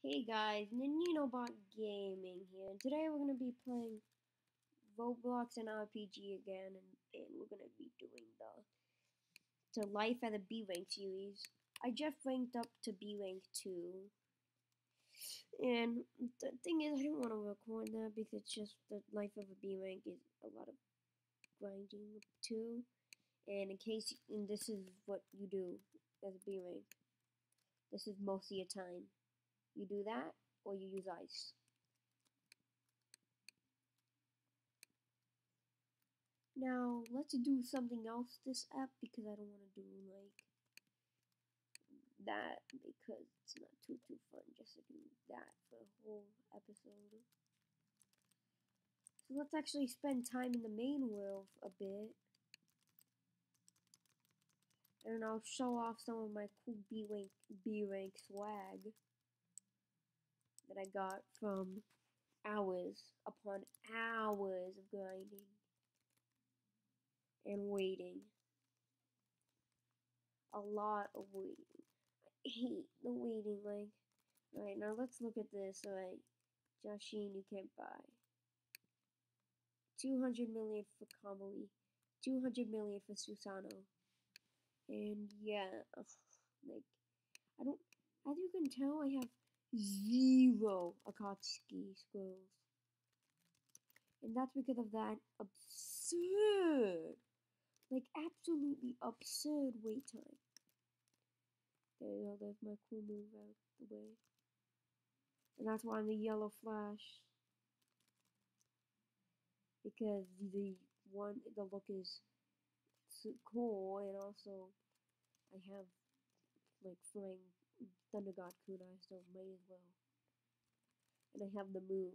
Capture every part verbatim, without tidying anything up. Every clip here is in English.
Hey guys, Ninobot Gaming here, and today we're gonna be playing Roblox and R P G again, and, and we're gonna be doing the the Life at the B Rank series. I just ranked up to B Rank two, and the thing is, I didn't want to record that because it's just the Life of a B Rank is a lot of grinding too. And in case, and this is what you do as a B Rank. This is most of your time. You do that, or you use ice. Now, let's do something else this app because I don't want to do like that because it's not too too fun just to do that for a whole episode. So let's actually spend time in the main world a bit. And I'll show off some of my cool B rank B rank swag that I got from hours upon hours of grinding and waiting. A lot of waiting. I hate the waiting. Like, alright, now let's look at this. Alright, Joshin, you can't buy. two hundred million for Kamui. two hundred million for Susano. And yeah, ugh, like, I don't, as you can tell, I have zero Akatsuki scrolls. And that's because of that absurd, like, absolutely absurd wait time. There you go, there's my cool move out the way. And that's why I'm the yellow flash. Because the one, the look is so cool, and also I have like flying Thunder God Kunai, so might as well. And I have the move.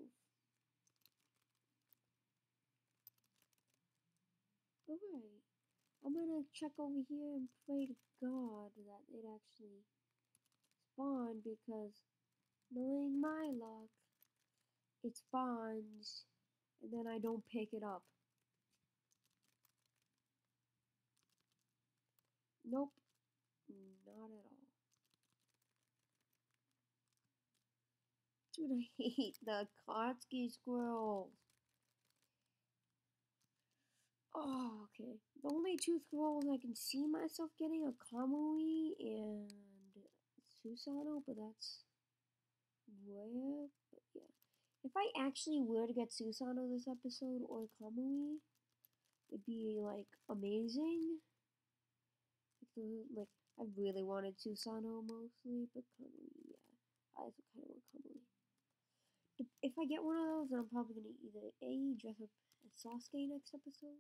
Alright, I'm gonna check over here and pray to God that it actually spawned because knowing my luck, it spawns and then I don't pick it up. Nope, not at all. Dude, I hate the Kotsky squirrels. Oh, okay. The only two scrolls I can see myself getting are Kamui and Susano, but that's rare. But yeah. If I actually were to get Susano this episode or Kamui, it'd be like amazing. Like, I really wanted Susano mostly, but Kamui, yeah. I also kind of want Kamui. If I get one of those, then I'm probably gonna either A, dress up as Sasuke next episode,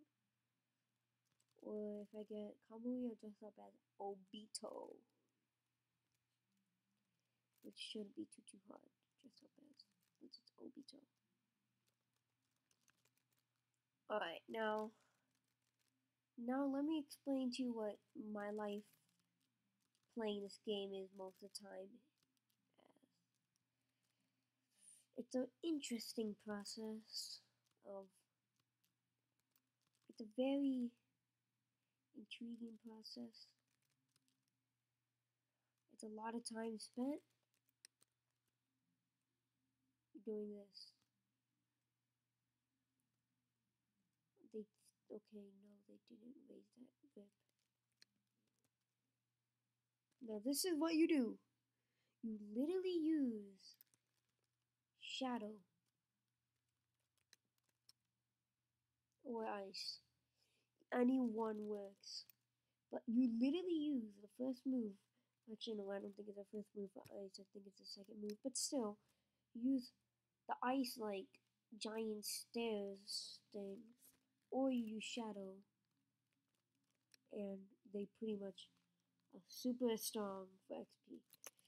or if I get Kamui, I'll dress up as Obito. Which shouldn't be too too hard to dress up as, since it's Obito. Alright, now, now let me explain to you what my life playing this game is most of the time. It's an interesting process of, it's a very intriguing process. It's a lot of time spent doing this. They, okay, no, they didn't raise that whip. Now this is what you do. You literally use shadow or ice. Any one works. But you literally use the first move. Actually, no, I don't think it's the first move for ice. I think it's the second move. But still, use the ice, like, giant stairs thing. Or you use shadow. And they pretty much are super strong for X P.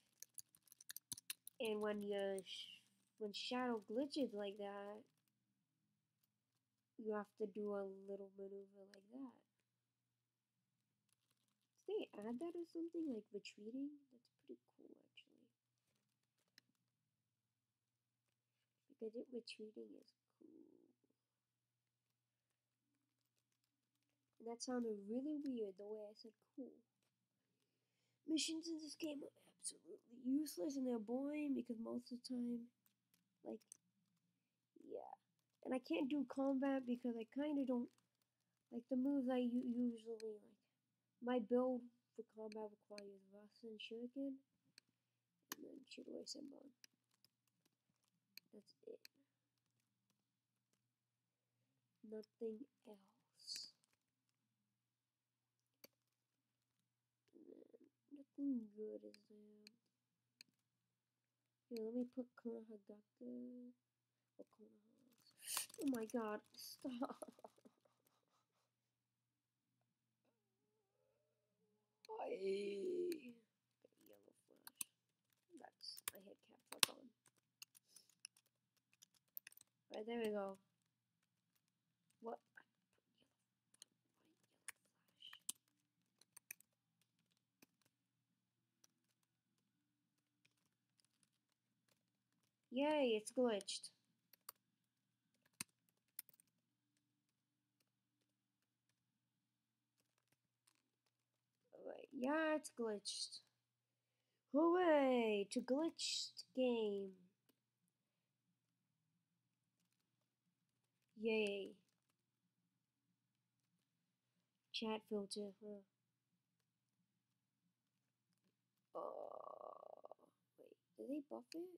And when you sh when shadow glitches like that, you have to do a little maneuver like that. Did they add that or something? Like retreating? That's pretty cool, actually. Because it retreating is cool. And that sounded really weird the way I said cool. Missions in this game are absolutely useless and they're boring because most of the time, like, yeah. And I can't do combat because I kind of don't like the moves I usually like. My build for combat requires Rust and Shuriken, and then Shidori Senbon. That's it. Nothing else. Nothing good is there. Here, let me put Konohagaka. Or Konoha. Oh my god, stop. I... Okay, Yellow Flash. That's... I hit cap lock on. Alright, there we go. What? Yay, it's glitched. Alright, yeah, it's glitched. Hooray! To glitched game. Yay. Chat filter, huh? Oh, wait, did they buff it?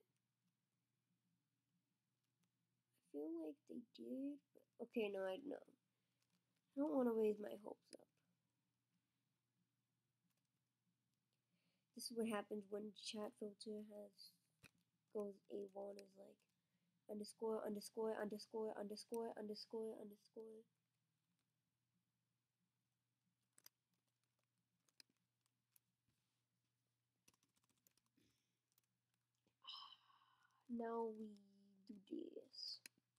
I feel like they did. But okay, no, I know. I don't want to raise my hopes up. This is what happens when chat filter has goes A one is like underscore underscore underscore underscore underscore underscore. Now we do this.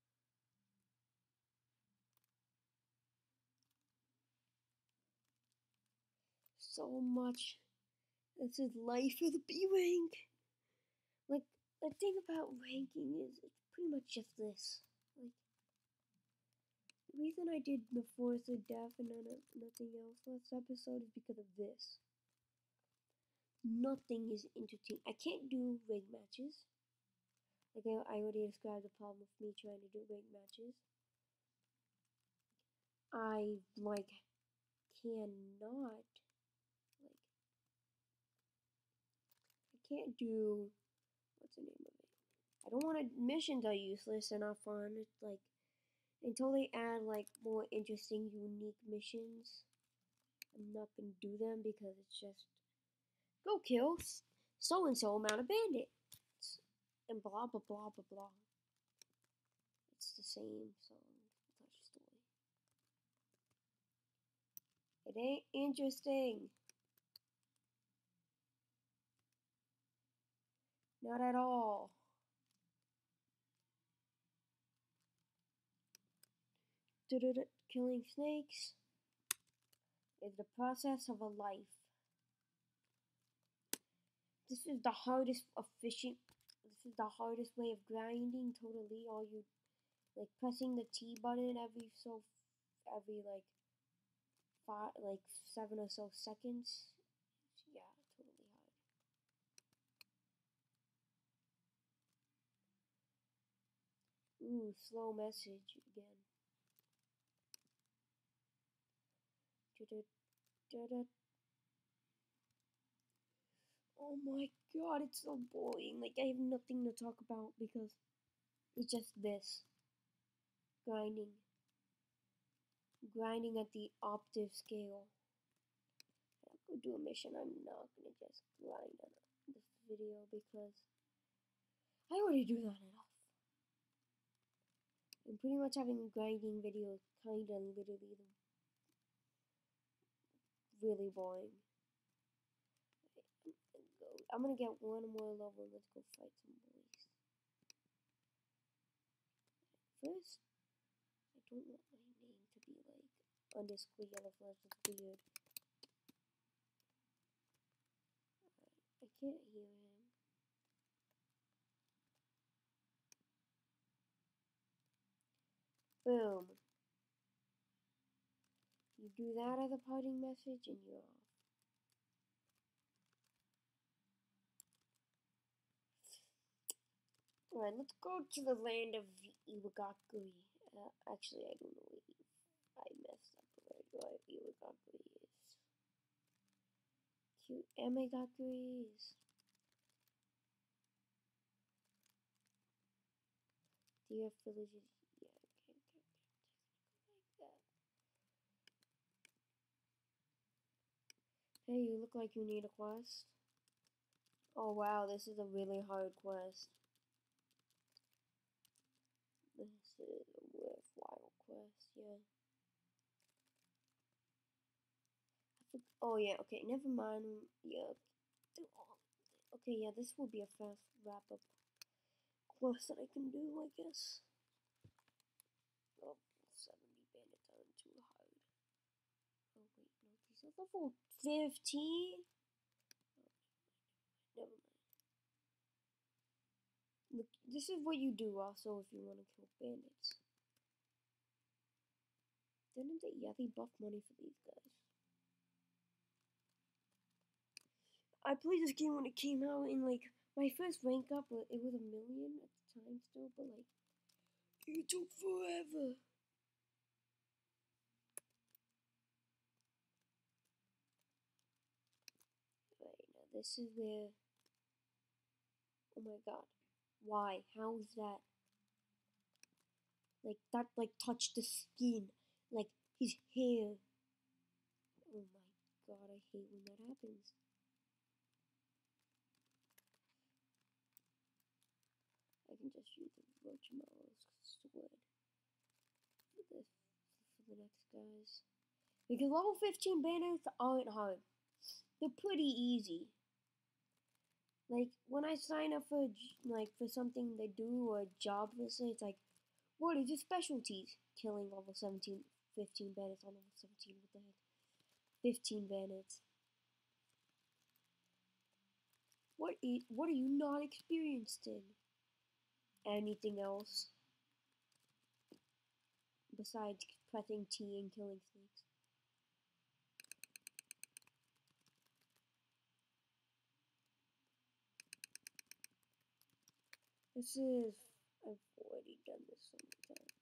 So much. This is life of the B rank. Like, the thing about ranking is it's pretty much just this. Like, the reason I did the Force of Death and none of, nothing else last episode is because of this. Nothing is entertaining. I can't do rig matches. Like, I, I already described the problem with me trying to do rig matches. I, like, cannot, like, I can't do, what's the name of it? I don't want to, missions are useless, they're not fun. It's like, until they add, like, more interesting, unique missions, I'm not gonna do them because it's just, go kill so-and-so amount of bandits, and blah, blah, blah, blah, blah. It's the same song, touch story. It ain't interesting. Not at all. Killing snakes is the process of a life. This is the hardest efficient, this is the hardest way of grinding totally. All you, like pressing the T button every so, every like, five, like seven or so seconds. Yeah, totally hard. Ooh, slow message again. Oh my god, it's so boring. Like, I have nothing to talk about because it's just this. Grinding. Grinding at the octave scale. I'm gonna do a mission. I'm not gonna just grind on this video because I already do that enough. I'm pretty much having grinding videos kinda literally really boring. I'm gonna get one more level. Let's go fight some boys. First, I don't want my name to be like underscore yellow flash. It's weird. I can't hear him. Boom. You do that as a parting message and you're off. Alright, let's go to the land of Iwagakuri. Uh, actually, I don't know where I messed up already. What Iwagakuri is. Cute Amegakuri is. Dear villages. Yeah, okay, okay, okay. Like that. Hey, you look like you need a quest. Oh wow, this is a really hard quest. This is a worthwhile quest, yeah. Oh yeah, okay, never mind. Yeah, okay, yeah, this will be a fast wrap up quest that I can do, I guess. Oh, seventy bandits aren't too hard. Oh wait, no, these are level fifteen. Oh, never mind. Look, this is what you do also if you want to kill bandits. Didn't they? Yeah, they buff money for these guys. I played this game when it came out, and like my first rank up, it was a million at the time still, but like it took forever. Right now, this is where. Oh my god, why? How is that? Like that, like touched the skin, like his hair. Oh my god, I hate when that happens. I can just use the Rochimaro's sword for this for the next guys. Because level fifteen bandits aren't hard. They're pretty easy. Like when I sign up for like for something they do or a job, obviously it's like, what is your specialties? Killing level seventeen, fifteen bandits on level seventeen. What the heck? fifteen bandits. What is, what are you not experienced in? Anything else besides pressing T and killing snakes? This is, I've already done this so many times.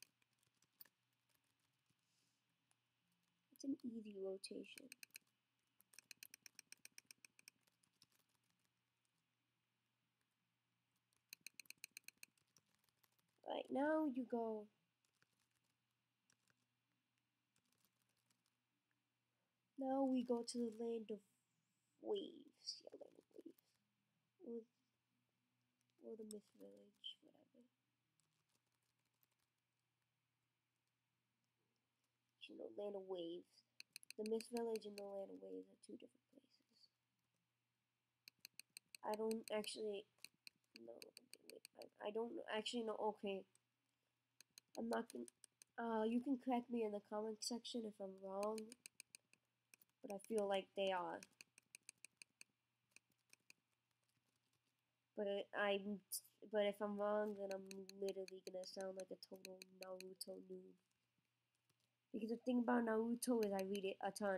It's an easy rotation. Right, now you go. Now we go to the land of waves. Yeah, land of waves. Or, or the Mist Village, whatever. You know, land of waves. The Mist Village and the land of waves are two different places. I don't actually know. Okay, wait. I, I don't actually know. Okay. I'm not gonna. Uh, you can correct me in the comment section if I'm wrong, but I feel like they are. But it, I'm, but if I'm wrong, then I'm literally gonna sound like a total Naruto noob. Because the thing about Naruto is I read it a ton.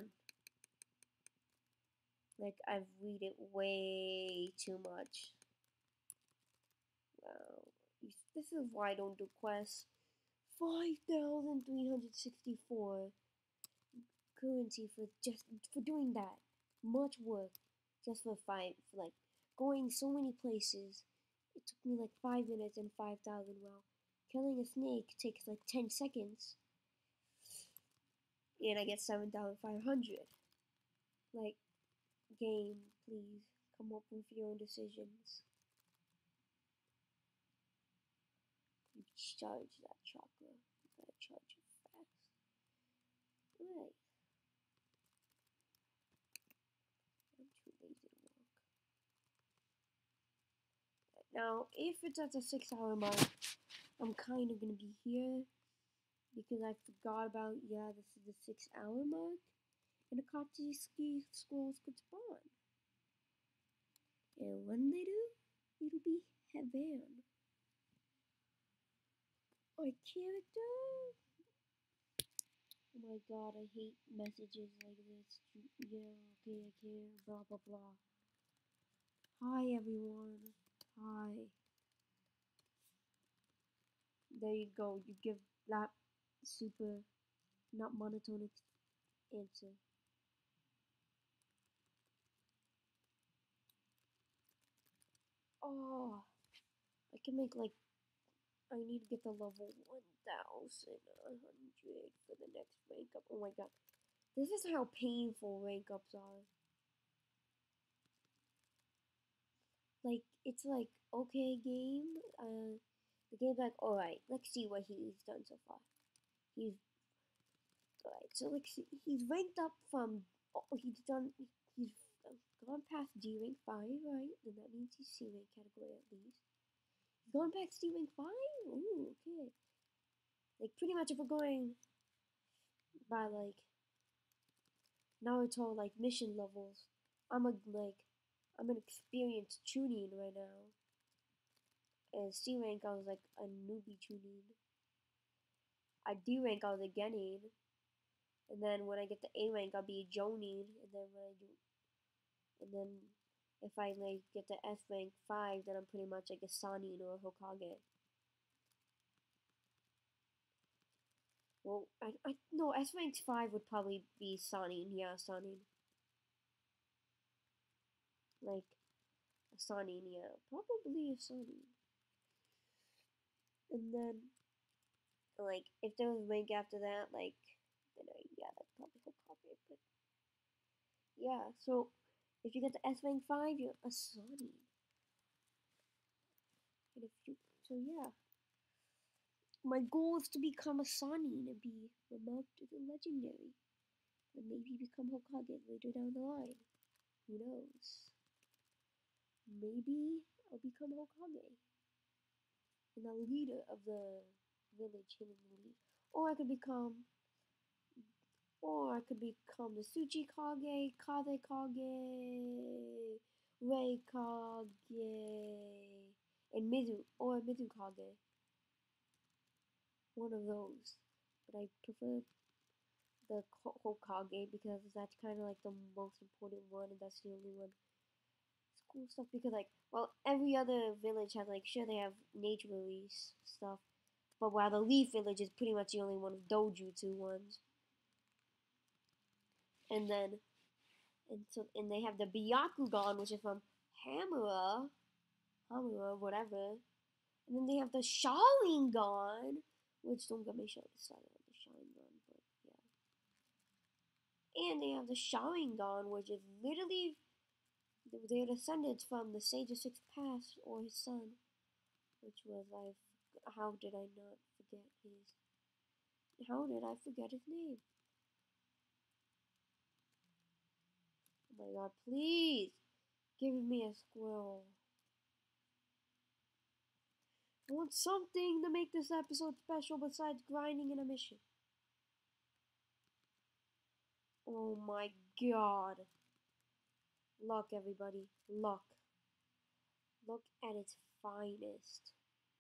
Like I've read it way too much. Wow, this is why I don't do quests. Five thousand three hundred sixty-four currency for just for doing that much work, just for five for like going so many places. It took me like five minutes and five thousand. Wow, killing a snake takes like ten seconds, and I get seven thousand five hundred. Like, game, please come up with your own decisions. You charge that chakra. You gotta charge it fast. Right. I'm too lazy to walk. Now, if it's at the six hour mark, I'm kind of gonna be here because I forgot about, yeah, this is the six hour mark, and the Akatsuki scrolls could spawn. And when they do, it'll be heaven. My character? Oh my god, I hate messages like this. Yeah, okay, I care, blah blah blah. Hi everyone. Hi. There you go. You give that super, not monotonic answer. Oh, I can make like, I need to get the level one thousand one hundred for the next rank up. Oh my god. This is how painful rank ups are. Like, it's like, okay, game. Uh, the game's like, alright, let's see what he's done so far. He's, alright, so let's see. He's ranked up from, oh, he's done, he's gone past D rank five, right? Then that means he's C rank category at least. He's gone past D rank five? Ooh, okay. Like, pretty much if we're going by, like, Naruto, like, mission levels, I'm a, like, I'm an experienced Chunin right now. And C rank, I was like a newbie Chunin. At D rank, I was a Genin. And then when I get to A rank, I'll be a Jonin. And then when I do, and then if I like get to F rank five, then I'm pretty much like a Sannin or a Hokage. Well, I, I no S rank five would probably be Sannin. Yeah, Sannin. Like a Sannin, yeah, probably a Sannin. And then like if there was rank after that, like then I, yeah, that's probably Hokage. But yeah, so if you get to S rank five, you're a Sannin. And if you, so yeah. My goal is to become a Sannin and be promoted to the legendary. And maybe become Hokage later down the line. Who knows? Maybe I'll become Hokage. And a leader of the village hidden elite. Or I could become or I could become the Tsuchi Kage, Kaze Kage, Rei Kage, and Mizu, or Mizu Kage. One of those. But I prefer the Hokage because that's kind of like the most important one, and that's the only one. It's cool stuff because like, well, every other village has like, sure they have nature release stuff, but while the Leaf Village is pretty much the only one of dojutsu ones. And then, and so, and they have the Byakugan, which is from Hamura, Hamura, whatever. And then they have the Sharingan, which don't get me started on the Sharingan, but yeah. And they have the Sharingan, which is literally they're descendants from the Sage of Six Paths or his son, which was I. How did I not forget his? How did I forget his name? Oh my god! Please give me a squirrel. I want something to make this episode special besides grinding in a mission. Oh my god! Luck, everybody, luck. Look at its finest.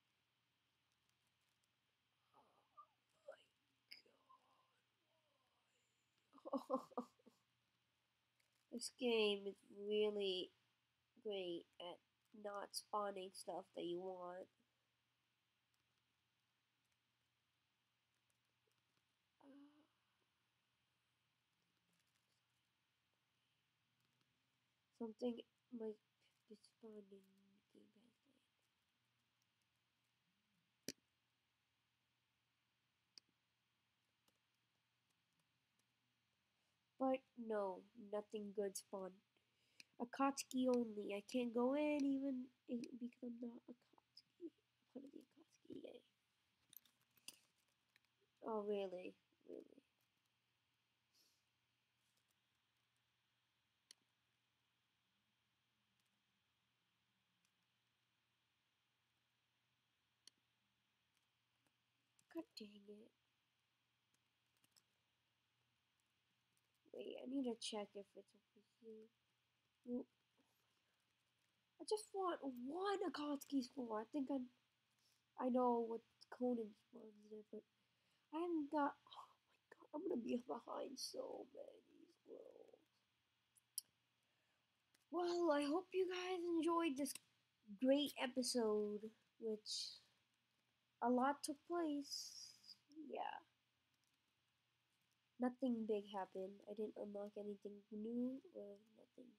Oh this game is really great at not spawning stuff that you want. Something might be spawning game has But no, nothing good spawned. Akatsuki only. I can't go in even because I'm not Akatsuki. I'm gonna be Akatsuki, yay. Oh really? Really? God dang it. Wait, I need to check if it's officially. Well, I just want one Akatsuki score. I think I'm. I know what Conan spawns there, but I haven't got. Oh my god, I'm gonna be behind so many squirrels. Well, I hope you guys enjoyed this great episode, which a lot took place. Yeah. Nothing big happened. I didn't unlock anything new or nothing.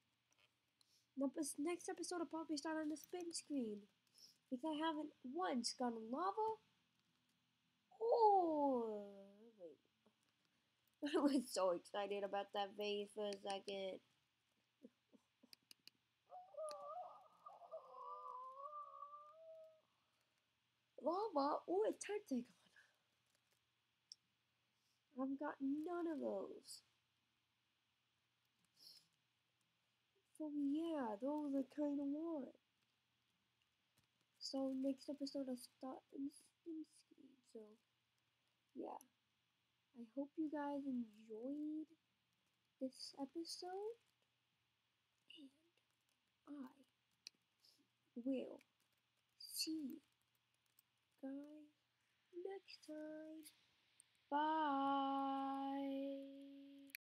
Next episode will probably start on the spin screen. Because I haven't once gone in lava. Oh, wait. I was so excited about that vase for a second. Lava? Oh, it's Tentagon. I've got none of those. So yeah, those are kind of what. So next episode I'll start in spin screen. So yeah, I hope you guys enjoyed this episode, and I will see you guys next time.